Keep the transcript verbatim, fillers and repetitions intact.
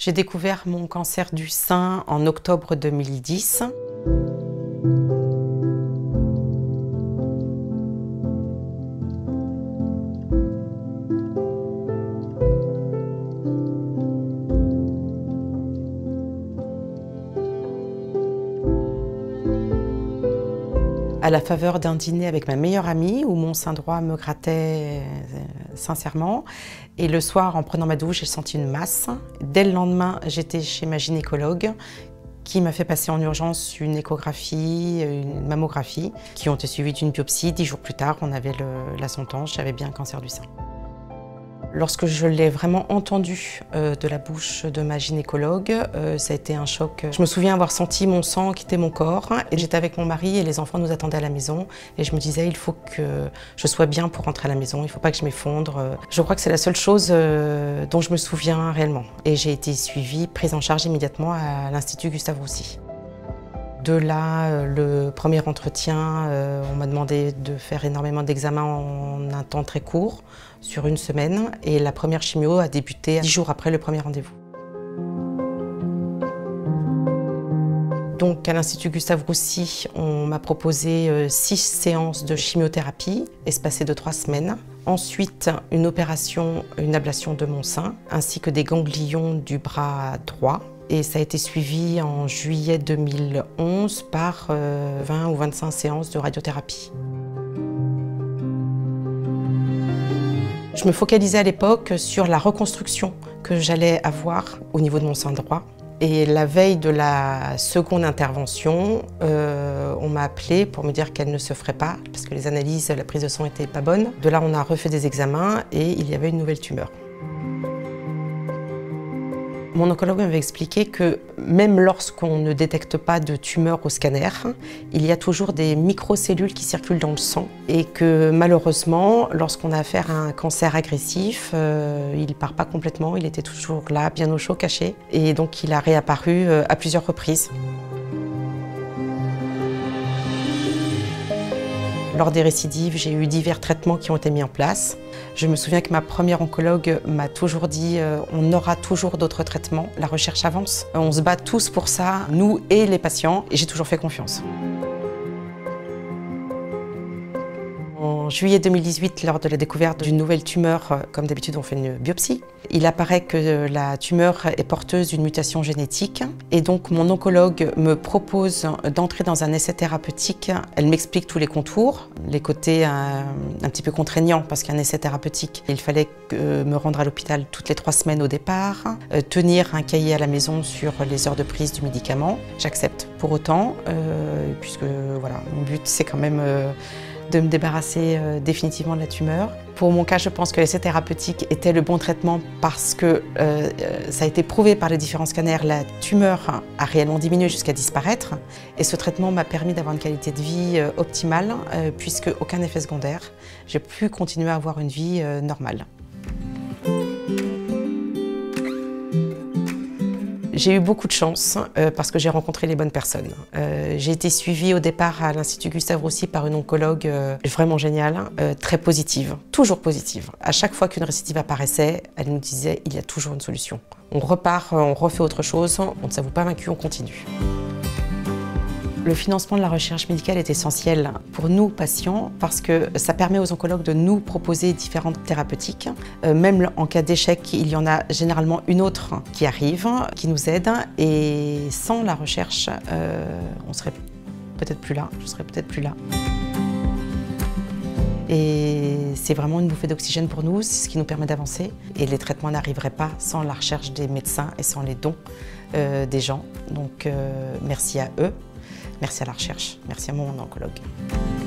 J'ai découvert mon cancer du sein en octobre deux mille dix. À la faveur d'un dîner avec ma meilleure amie où mon sein droit me grattait sincèrement. Et le soir, en prenant ma douche, j'ai senti une masse. Dès le lendemain, j'étais chez ma gynécologue qui m'a fait passer en urgence une échographie, une mammographie, qui ont été suivies d'une biopsie. Dix jours plus tard, on avait le, la sentence, j'avais bien un cancer du sein. Lorsque je l'ai vraiment entendu euh, de la bouche de ma gynécologue, euh, ça a été un choc. Je me souviens avoir senti mon sang quitter mon corps et j'étais avec mon mari et les enfants nous attendaient à la maison et je me disais il faut que je sois bien pour rentrer à la maison, il ne faut pas que je m'effondre. Je crois que c'est la seule chose euh, dont je me souviens réellement et j'ai été suivie, prise en charge immédiatement à l'Institut Gustave Roussy. De là, le premier entretien, euh, on m'a demandé de faire énormément d'examens en un temps très court, sur une semaine, et la première chimio a débuté dix jours après le premier rendez-vous. Donc à l'Institut Gustave Roussy, on m'a proposé euh, six séances de chimiothérapie, espacées de trois semaines. Ensuite, une opération, une ablation de mon sein, ainsi que des ganglions du bras droit. Et ça a été suivi en juillet deux mille onze par euh, vingt ou vingt-cinq séances de radiothérapie. Je me focalisais à l'époque sur la reconstruction que j'allais avoir au niveau de mon sein droit. Et la veille de la seconde intervention, euh, on m'a appelé pour me dire qu'elle ne se ferait pas, parce que les analyses, la prise de sang n'était pas bonne. De là, on a refait des examens et il y avait une nouvelle tumeur. Mon oncologue m'avait expliqué que même lorsqu'on ne détecte pas de tumeur au scanner, il y a toujours des microcellules qui circulent dans le sang et que malheureusement, lorsqu'on a affaire à un cancer agressif, euh, il ne part pas complètement, il était toujours là, bien au chaud, caché, et donc il a réapparu euh, à plusieurs reprises. Lors des récidives, j'ai eu divers traitements qui ont été mis en place. Je me souviens que ma première oncologue m'a toujours dit euh, « on aura toujours d'autres traitements, la recherche avance, on se bat tous pour ça, nous et les patients », et j'ai toujours fait confiance. En juillet deux mille dix-huit, lors de la découverte d'une nouvelle tumeur, comme d'habitude on fait une biopsie, il apparaît que la tumeur est porteuse d'une mutation génétique et donc mon oncologue me propose d'entrer dans un essai thérapeutique. Elle m'explique tous les contours, les côtés un, un petit peu contraignants parce qu'un essai thérapeutique, il fallait que, me rendre à l'hôpital toutes les trois semaines au départ, euh, tenir un cahier à la maison sur les heures de prise du médicament. J'accepte pour autant, euh, puisque voilà, mon but c'est quand même euh, de me débarrasser euh, définitivement de la tumeur. Pour mon cas, je pense que l'essai thérapeutique était le bon traitement parce que euh, ça a été prouvé par les différents scanners, la tumeur a réellement diminué jusqu'à disparaître et ce traitement m'a permis d'avoir une qualité de vie euh, optimale euh, puisque aucun effet secondaire. J'ai pu continuer à avoir une vie euh, normale. J'ai eu beaucoup de chance euh, parce que j'ai rencontré les bonnes personnes. Euh, j'ai été suivie au départ à l'Institut Gustave Roussy par une oncologue euh, vraiment géniale, euh, très positive, toujours positive. À chaque fois qu'une récidive apparaissait, elle nous disait il y a toujours une solution. On repart, on refait autre chose, on ne s'avoue pas vaincu, on continue. Le financement de la recherche médicale est essentiel pour nous, patients, parce que ça permet aux oncologues de nous proposer différentes thérapeutiques. Euh, même en cas d'échec, il y en a généralement une autre qui arrive, qui nous aide. Et sans la recherche, euh, on serait peut-être plus là, je serais peut-être plus là. Et c'est vraiment une bouffée d'oxygène pour nous, c'est ce qui nous permet d'avancer. Et les traitements n'arriveraient pas sans la recherche des médecins et sans les dons euh, des gens. Donc euh, merci à eux. Merci à la recherche, merci à mon oncologue.